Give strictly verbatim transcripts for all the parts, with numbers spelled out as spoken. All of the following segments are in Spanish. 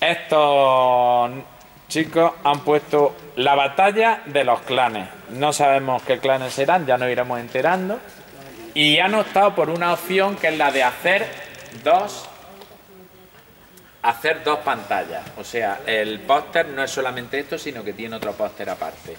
estos chicos han puesto la batalla de los clanes. No sabemos qué clanes serán, ya nos iremos enterando. Y han optado por una opción que es la de hacer dos, hacer dos pantallas. O sea, el póster no es solamente esto, sino que tiene otro póster aparte.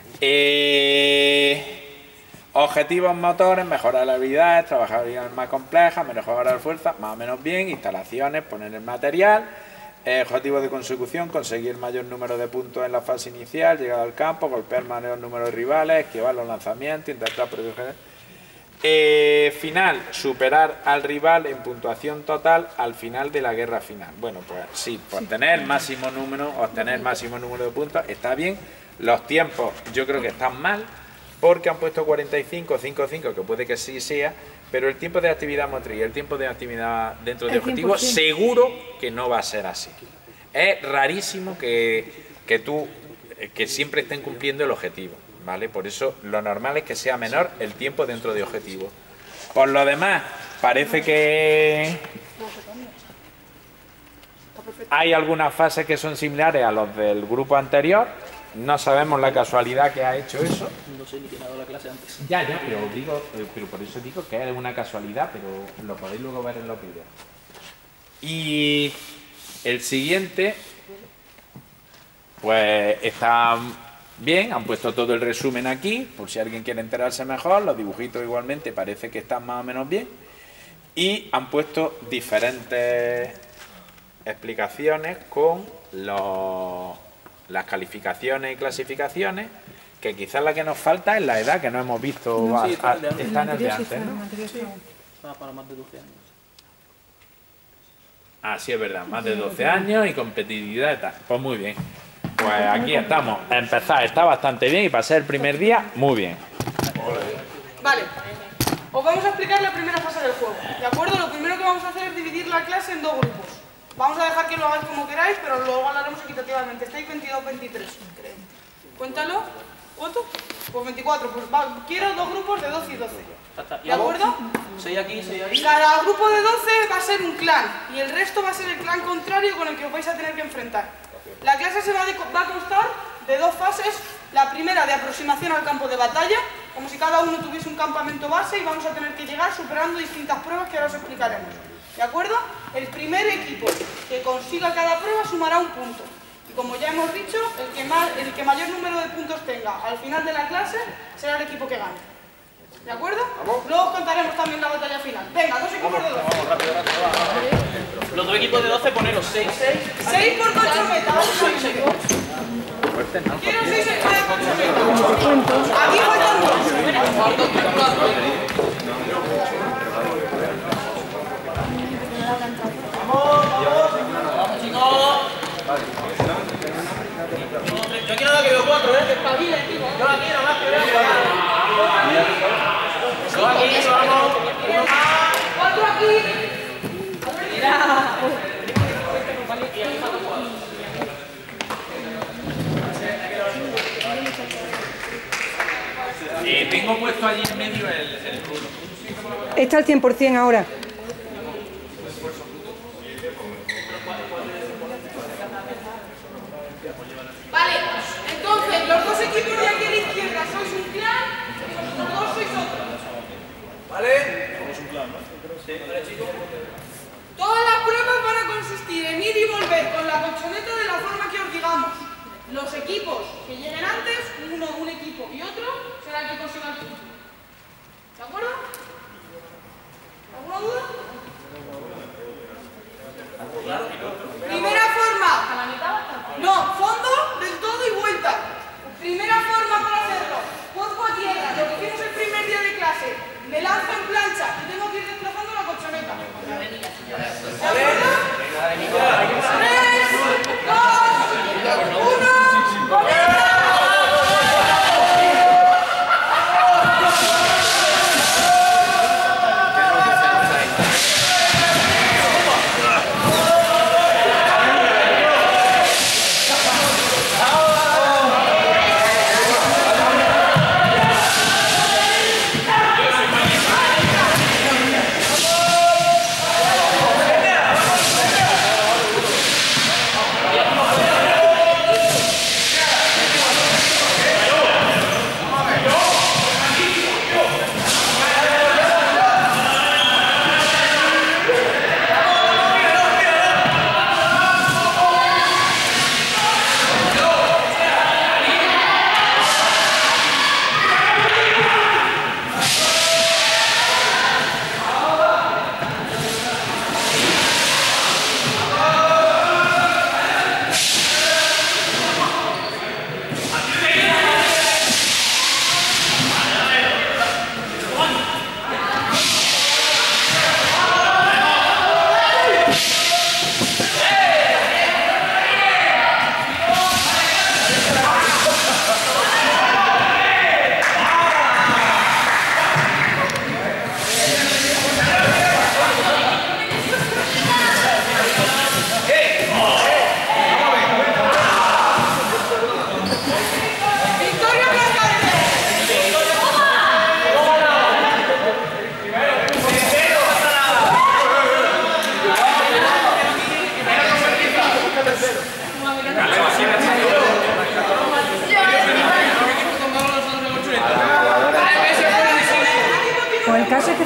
Eh... Objetivos motores, mejorar las habilidades, trabajar habilidades más complejas, mejorar la fuerza, más o menos bien, instalaciones, poner el material, eh, objetivos de consecución, conseguir mayor número de puntos en la fase inicial, llegar al campo, golpear mayor número de rivales, esquivar los lanzamientos, intentar proteger. Eh, final, superar al rival en puntuación total al final de la guerra final. Bueno, pues sí, pues obtener el máximo número, obtener el máximo número de puntos, está bien. Los tiempos yo creo que están mal, porque han puesto cuarenta y cinco, cincuenta y cinco, que puede que sí sea, pero el tiempo de actividad motriz y el tiempo de actividad dentro de objetivos, seguro que no va a ser así. Es rarísimo que, que tú, que siempre estén cumpliendo el objetivo, ¿vale? Por eso lo normal es que sea menor el tiempo dentro de objetivos. Por lo demás, parece que hay algunas fases que son similares a los del grupo anterior. No sabemos la casualidad que ha hecho eso. No sé ni quién ha dado la clase antes. Ya, ya, pero digo, pero por eso digo que es una casualidad, pero lo podéis luego ver en los vídeos. Y el siguiente, pues está bien, han puesto todo el resumen aquí, por si alguien quiere enterarse mejor, los dibujitos igualmente parece que están más o menos bien. Y han puesto diferentes explicaciones con los... las calificaciones y clasificaciones, que quizás la que nos falta es la edad, que no hemos visto, no, sí, a, a, está en el de antes, ¿no? Sí, para más de doce años. Ah, sí, es verdad, más de doce años y competitividad y tal. Pues muy bien. Pues aquí estamos. Empezar está bastante bien y para ser el primer día, muy bien. Vale. Os vamos a explicar la primera fase del juego, ¿de acuerdo? Lo primero que vamos a hacer es dividir la clase en dos grupos. Vamos a dejar que lo hagáis como queráis, pero luego hablaremos equitativamente. Estáis veintidós, veintitrés. Cuéntalo. ¿Cuánto? Pues veinticuatro. Pues va, quiero dos grupos de doce y doce. ¿De acuerdo? seis aquí, seis ahí. Cada grupo de doce va a ser un clan y el resto va a ser el clan contrario con el que os vais a tener que enfrentar. La clase se va, de, va a constar de dos fases. La primera de aproximación al campo de batalla, como si cada uno tuviese un campamento base y vamos a tener que llegar superando distintas pruebas que ahora os explicaremos. ¿De acuerdo? El primer equipo que consiga cada prueba sumará un punto. Y como ya hemos dicho, el que, más, el que mayor número de puntos tenga al final de la clase será el equipo que gane. ¿De acuerdo? ¿Vamos? Luego os contaremos también la batalla final. Venga, dos equipos vamos, de doce. Vamos, rápido, rápido, rápido. Los dos equipos de doce, poneros seis, seis. seis por ocho metas. Quiero seis equipos por ocho metas. Aquí faltan dos. Vamos, chicos. Yo aquí nada que veo cuatro, ¿eh? Yo aquí nada más que veo cuatro. Yo aquí, vamos. Uno más. Cuatro aquí. Mira. Eh, tengo puesto allí en medio el, el culo. Está al cien por cien ahora. Vale, entonces los dos equipos de aquí a la izquierda sois un clan y vosotros dos sois otro. ¿Vale? Somos un clan, ¿no? Sí, vale, chicos. Todas las pruebas van a consistir en ir y volver con la colchoneta de la forma que os digamos. Los equipos que lleguen antes, uno, un equipo y otro, será el que consiga el punto. ¿De acuerdo? ¿Alguna duda? Primera forma. No, fondo del todo y vuelta. Primera forma para hacerlo. Cuerpo a tierra. Lo que hicimos el primer día de clase. Me lanzo en plancha y tengo que ir desplazando la colchoneta. ¿De acuerdo? Tres, dos, uno. ¡Comienza!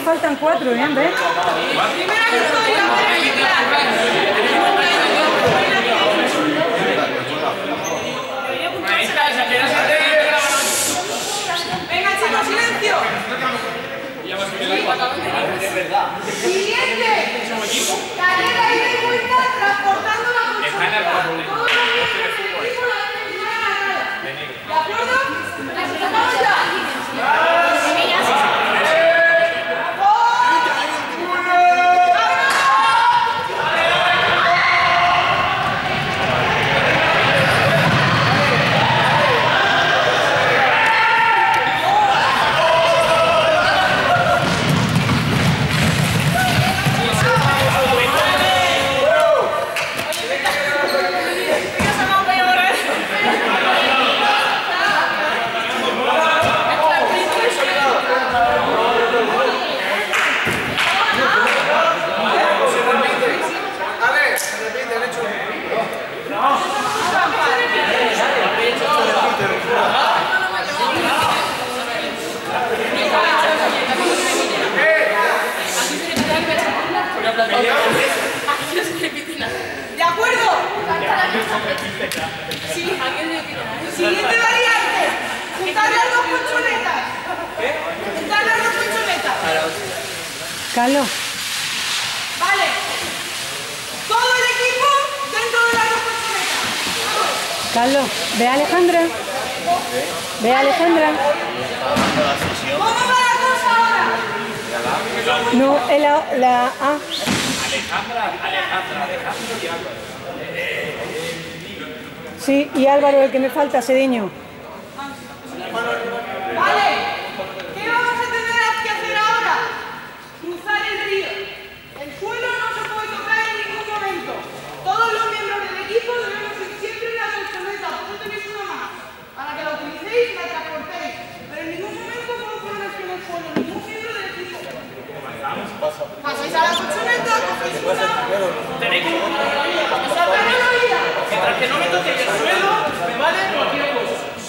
faltan cuatro, ¿eh, Andrés? Primera victoria para el clan. Venga, chicos, silencio. Siguiente. Carrera ida y vuelta transportando la colchoneta. Todos los miembros del equipo la deben llevar a la raya. ¿De acuerdo? ¿Empezamos ya? ¿De acuerdo? Sí. Siguiente variante. Juntar las dos colchonetas. Juntar las dos colchonetas. Carlos. Vale. Todo el equipo dentro de las dos colchonetas. Carlos, ve a Alejandra. Ve a Alejandra. ¿Cómo va la cosa ahora? No, es la, la A. Alejandra, Alejandra, Alejandro y Álvaro. Sí, y Álvaro, el que me falta, Sedeño. Vale. ¿Qué vamos a tener que hacer ahora? Cruzar el río. El suelo no se puede tocar en ningún momento. Todos los miembros del equipo debemos ir siempre en la colchoneta. Vosotros tenéis una mano para que la utilicéis y la transportéis. Pero en ningún momento puedo poneros en el suelo, ningún miembro del equipo. Pasáis a la colchoneta, cogéis una. Tenéis que... Sacar la vida. Mientras que no me toque el suelo, me vale cualquier cosa.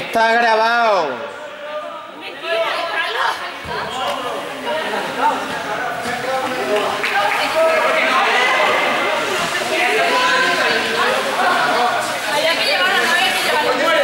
Está grabado. Había que llevarla, no había que llevarla.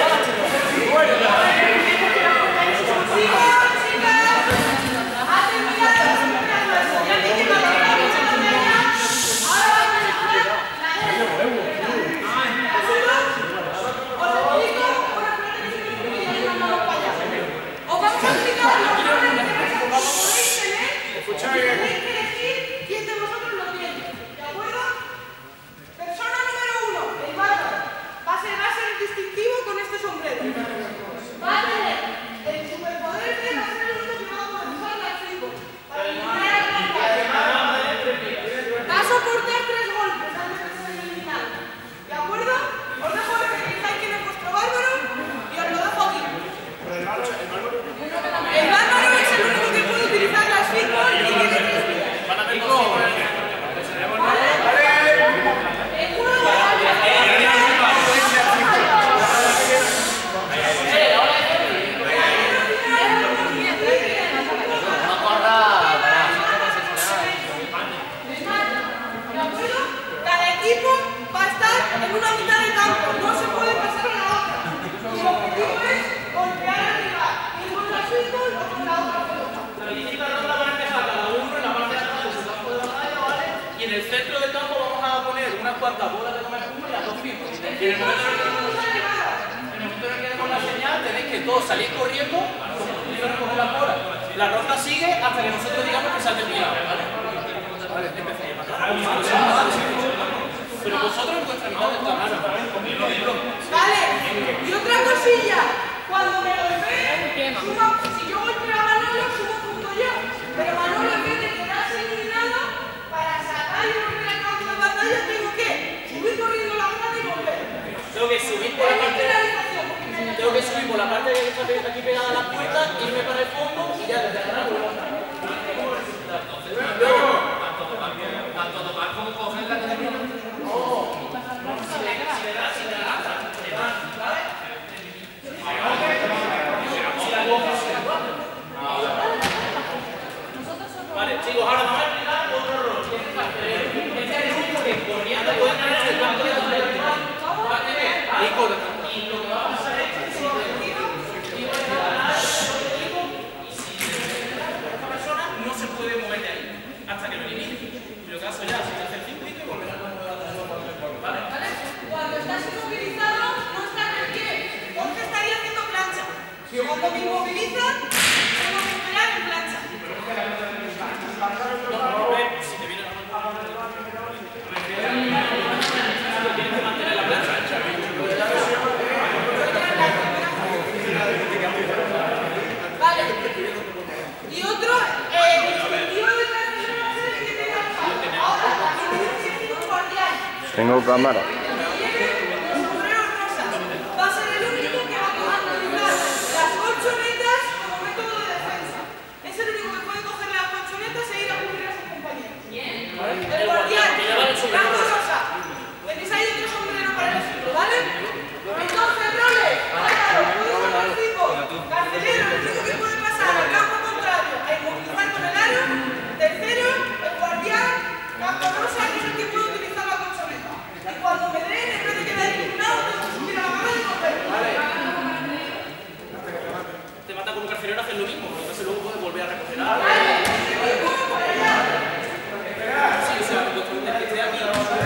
Os vamos a explicar los nombres de empresas como podéis tener y tenéis que elegir quién de vosotros lo tiene. ¿De acuerdo? Persona número uno, el bárbaro. Va a ser, va a ser el distintivo con este sombrero. Va a tener el superpoder de va a ser el único que va a poder usar las cinco. Para eliminar al contrario. Va a soportar tres golpes antes de ser eliminado. ¿De acuerdo? Os dejo que elijáis quién es vuestro bárbaro y os lo dejo aquí. El bárbaro es el único que puede utilizar las cinco y tiene tres vidas. El juego cada equipo va a estar en una mitad del campo, no se puede pasar a la otra. Y el objetivo es golpear al rival, ir con las fútbol o con la otra pelota. La distintas rondas van a empezar cada uno en la parte de atrás de su campo de batalla, ¿vale? Y en el centro del campo vamos a poner unas cuantas bolas de comer espuma y las dos pipas. Y en el momento en el que demos la señal, en el momento en el que demos la señal, tenéis que todos salir corriendo, como si yo recoger las bolas. La ronda sigue hasta que nosotros digamos que se ha terminado, ¿vale? Vale, empecéis. Pero vosotros en vuestra mitad del campo. Vale, y otra cosilla, cuando me golpeen, sumo, si yo golpeo a Manolo, sumo punto yo. Pero Manolo, en vez de quedarse eliminado, para sacar y volver al campo de batalla, tengo que subir corriendo la grada y volver. Tengo que subir por la parte Tengo que subir por la parte que está aquí pegada a la puerta, irme para el fondo y ya desde atrás vuelvo a estar. Luego, tanto tomar como coger la que te viene. Si le das, si le das, si le das, ¿vale? Si la coges, si la coges. Vale, chicos, ahora vamos a explicar otro rol. Este es el único que corriendo puede entrar en el campo de batalla. Va a tener y lo que va a pasar es que si el objetivo es ganar el objetivo y si esta persona no se puede mover de ahí hasta que lo elimine. En el caso ya, si te hace el círculo y volverá a mover de nuevo. ¿Vale? Cuando estás inmovilizado, no estás de pie, porque estaría haciendo plancha. Cuando me inmovilizan, tengo que esperar en plancha. Si te viene la mano, tienes que mantener la plancha ancha. Vale. Y otro, eh, el distintivo de la persona va a ser el que tenga el palo. Ahora, también tienes que decir un guardián. Tengo cámara. Los sombreros rosas. Va a ser el único que va a poder utilizar las colchonetas como método de defensa. Es el único que puede coger las colchonetas e ir a cubrir a sus compañeros. El guardián, blanco rosa. Tenéis ahí otro sombrero para el ejemplo, ¿vale? Entonces, roles. Carcelero, el único que puede pasar al campo contrario e inmovilizar con el aro. Tercero, el guardián, campo rosa, que es el que puede utilizar la colchoneta. Y cuando me den, en vez de quedar eliminado, tengo que subir a la mano y volver. Te mata como carcelero, haces lo mismo, entonces luego puedes volver a recoger algo. Sí, o sea, el que esté aquí.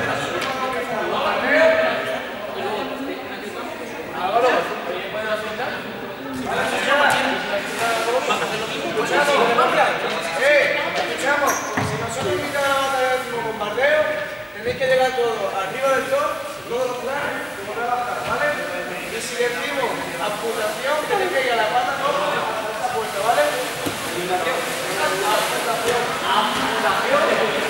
Escuchamos, si nosotros invitamos a la batalla del último bombardeo, tenéis que llegar todos arriba del todo, todos los planes, y volver a bajar, ¿vale? Y si decimos amputación, tenéis que ir a la pata todos a esta puerta, ¿vale? Amputación. Amputación.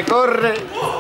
corre, corre.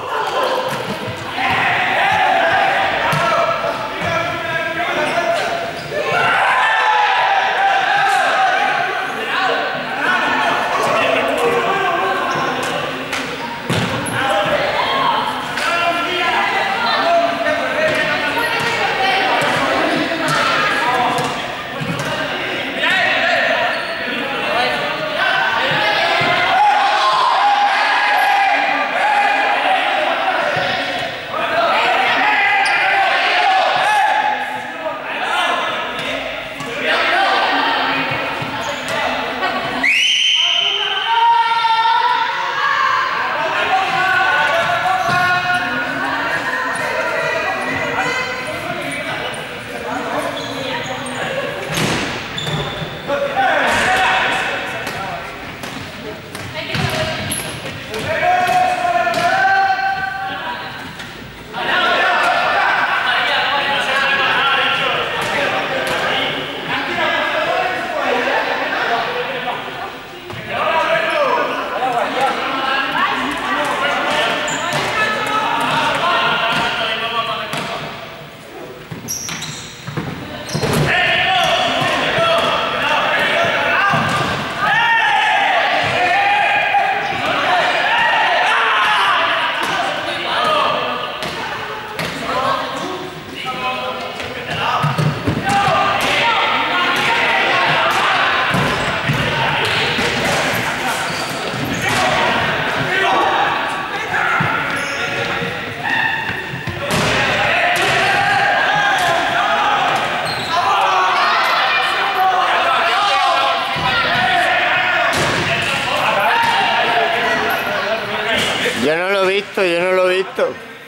Yo no lo he visto, yo no lo he visto.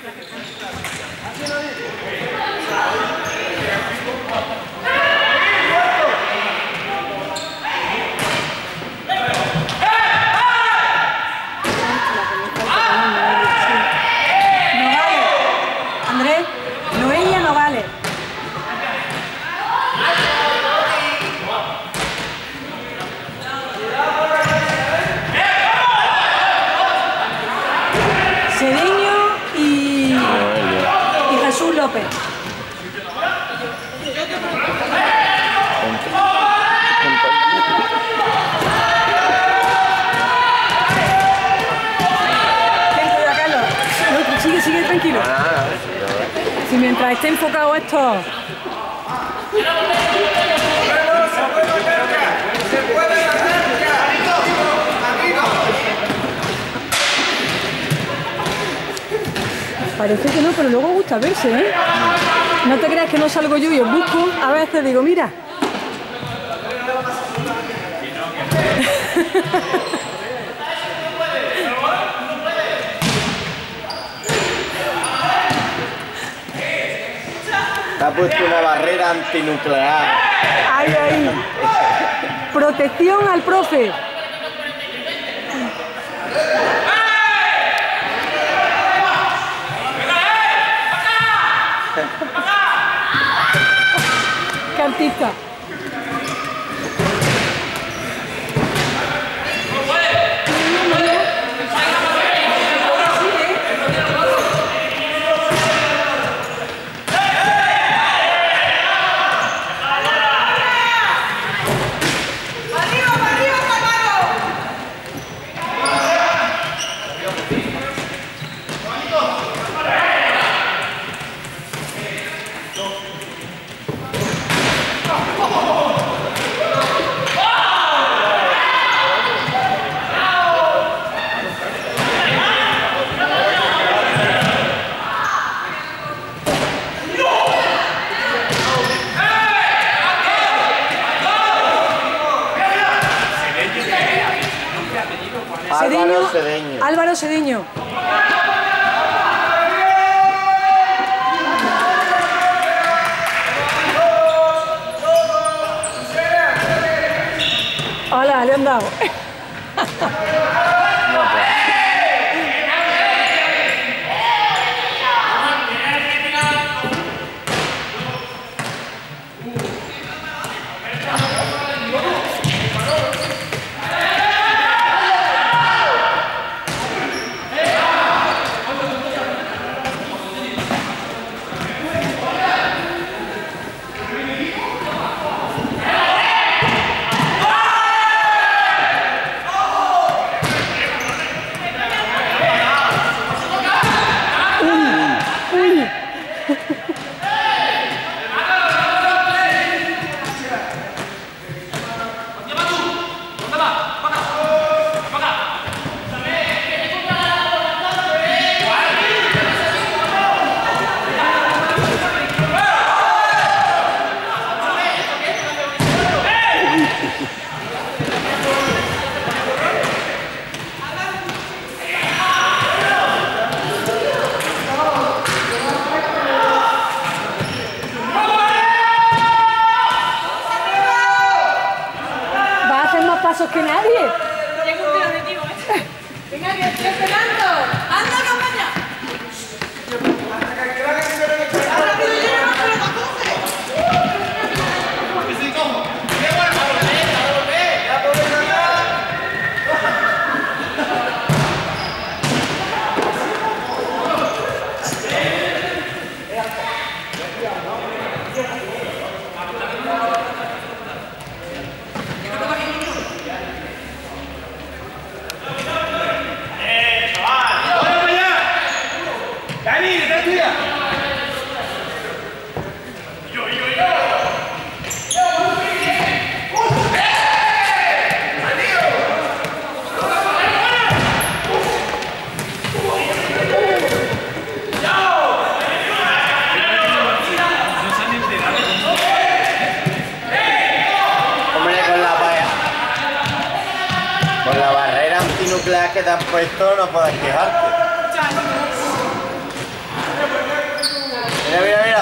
Andrés, Noelia no vale. Cedeño y, y Jesús López. Venga, Carlos. No, sigue, sigue tranquilo. Si mientras esté enfocado esto. Parece que no, pero luego gusta verse, ¿eh? No te creas que no salgo yo y os busco. A veces digo, mira. Te ha puesto una barrera antinuclear. Ay, ay. Protección al profe. ¡Qué artista! Álvaro Cedeño. Álvaro Cedeño. Hola, le han dado. pasos que nadie. Ya cumplí el objetivo, ¿eh? Venga, que estoy esperando. ¡Anda, campaña! Con la barrera antinuclear que te han puesto no puedes quejarte. Mira, mira, mira.